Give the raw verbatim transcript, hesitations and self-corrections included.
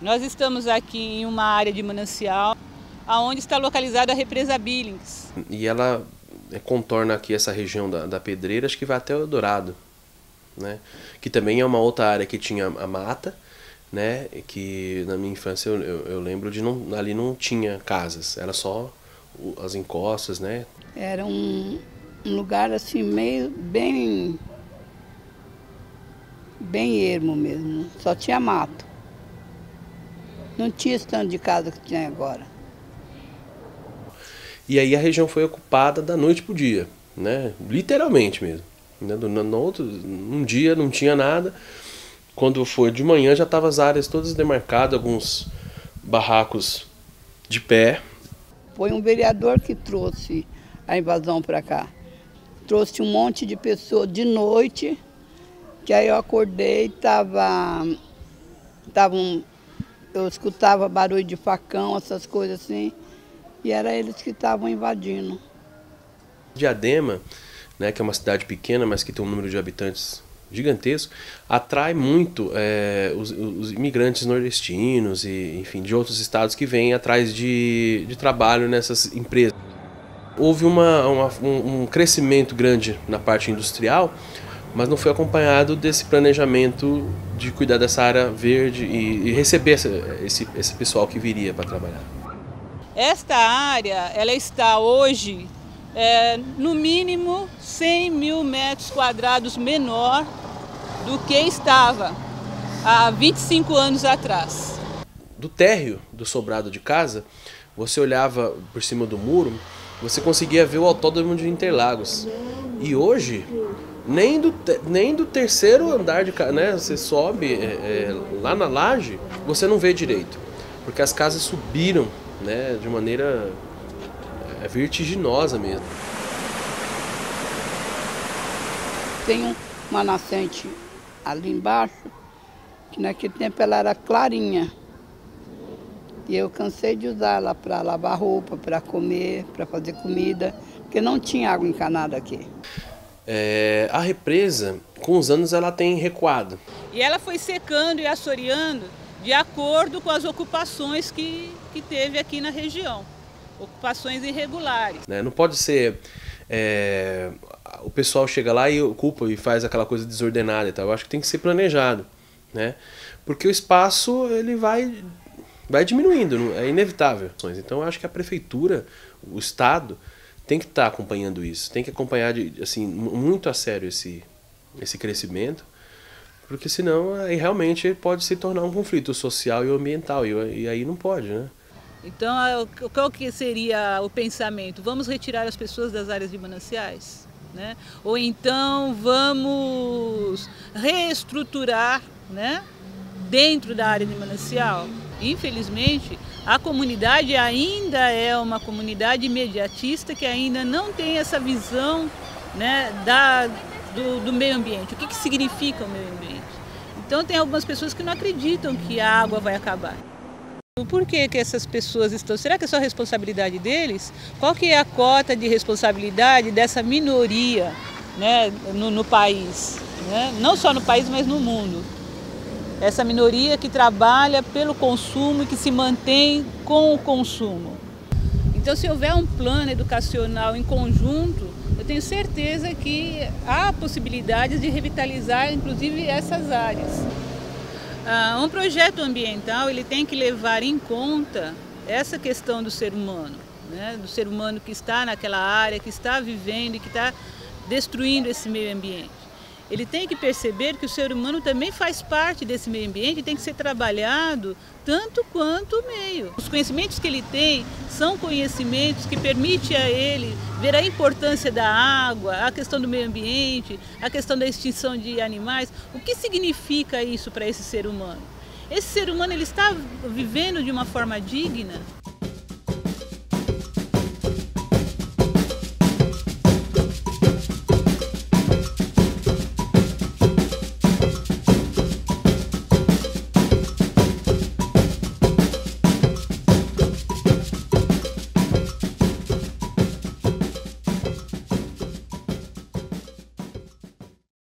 Nós estamos aqui em uma área de manancial, onde está localizada a represa Billings. E ela contorna aqui essa região da, da Pedreira, acho que vai até o Dourado, né? Que também é uma outra área que tinha a mata, né? Que na minha infância eu, eu, eu lembro de não, ali não tinha casas, era só as encostas, né? Era um, um lugar assim meio bem, bem ermo mesmo, só tinha mato. Não tinha esse tanto de casa que tem agora. E aí a região foi ocupada da noite para o dia, né? Literalmente mesmo. Né? No, no outro, um dia não tinha nada. Quando foi de manhã já estavam as áreas todas demarcadas, alguns barracos de pé. Foi um vereador que trouxe a invasão para cá. Trouxe um monte de pessoas de noite, que aí eu acordei, tava, tava um, eu escutava barulho de facão, essas coisas assim, e era eles que estavam invadindo. Diadema, né, que é uma cidade pequena, mas que tem um número de habitantes gigantesco, atrai muito é, os, os imigrantes nordestinos e, enfim, de outros estados que vêm atrás de, de trabalho nessas empresas. Houve uma, uma, um, um crescimento grande na parte industrial, mas não foi acompanhado desse planejamento de cuidar dessa área verde e, e receber essa, esse, esse pessoal que viria para trabalhar. Esta área, ela está hoje, é, no mínimo, cem mil metros quadrados menor do que estava há vinte e cinco anos atrás. Do térreo do sobrado de casa, você olhava por cima do muro, você conseguia ver o autódromo de Interlagos. E hoje, nem do, nem do terceiro andar de casa, né, você sobe é, é, lá na laje, você não vê direito, porque as casas subiram, né, de maneira é, vertiginosa mesmo. Tem uma nascente ali embaixo, que naquele tempo ela era clarinha. E eu cansei de usar ela para lavar roupa, para comer, para fazer comida, porque não tinha água encanada aqui. É, a represa, com os anos, ela tem recuado. E ela foi secando e assoreando de acordo com as ocupações que, que teve aqui na região. Ocupações irregulares. Né? Não pode ser... É, o pessoal chega lá e ocupa e faz aquela coisa desordenada e tal. Eu acho que tem que ser planejado, né? Porque o espaço ele vai, vai diminuindo, é inevitável. Então eu acho que a prefeitura, o Estado, tem que estar acompanhando isso, tem que acompanhar de, assim, muito a sério esse, esse crescimento, porque senão aí realmente pode se tornar um conflito social e ambiental, e, e aí não pode, né? Então, qual que seria o pensamento? Vamos retirar as pessoas das áreas de mananciais? Né? Ou então vamos reestruturar, né, dentro da área de manancial? Infelizmente, a comunidade ainda é uma comunidade imediatista que ainda não tem essa visão, né, da, do, do meio ambiente. O que, que significa o meio ambiente? Então tem algumas pessoas que não acreditam que a água vai acabar. Por que que essas pessoas estão... Será que é só responsabilidade deles? Qual que é a cota de responsabilidade dessa minoria, né, no, no país? Né? Não só no país, mas no mundo. Essa minoria que trabalha pelo consumo e que se mantém com o consumo. Então, se houver um plano educacional em conjunto, eu tenho certeza que há possibilidades de revitalizar, inclusive, essas áreas. Ah, um projeto ambiental ele tem que levar em conta essa questão do ser humano, né? Do ser humano que está naquela área, que está vivendo e que está destruindo esse meio ambiente. Ele tem que perceber que o ser humano também faz parte desse meio ambiente e tem que ser trabalhado tanto quanto o meio. Os conhecimentos que ele tem são conhecimentos que permitem a ele ver a importância da água, a questão do meio ambiente, a questão da extinção de animais. O que significa isso para esse ser humano? Esse ser humano ele está vivendo de uma forma digna?